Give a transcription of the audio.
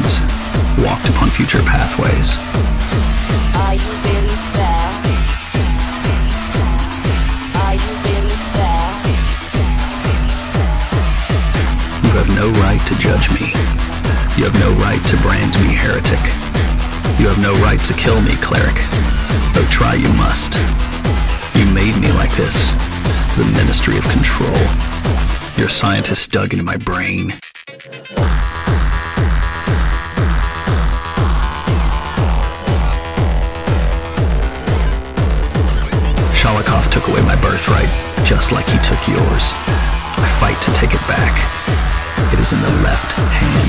ways, walked upon future pathways. Are you really there? Are you really there? You have no right to judge me. You have no right to brand me heretic. You have no right to kill me, Cleric. Though try you must. You made me like this. The Ministry of Control. Your scientists dug into my brain. Sholokov took away my birthright, just like he took yours. I fight to take it back. It is in the left hand